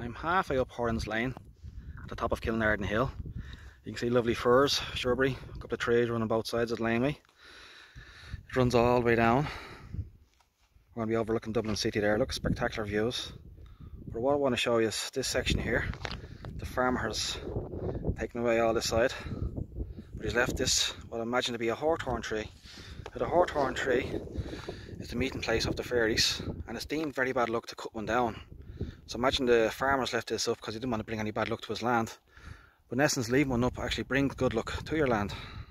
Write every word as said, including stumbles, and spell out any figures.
I'm halfway up Horan's Lane at the top of Kilnarden Hill. You can see lovely firs, shrubbery, a couple of trees running both sides of the laneway. It runs all the way down. We're going to be overlooking Dublin City there. Look, spectacular views. But what I want to show you is this section here. The farmer has taken away all this side, but he's left this, what I imagine to be a hawthorn tree. Now, the hawthorn tree is the meeting place of the fairies, and it's deemed very bad luck to cut one down. So imagine the farmer's left this up because he didn't want to bring any bad luck to his land. But in essence, leaving one up actually brings good luck to your land.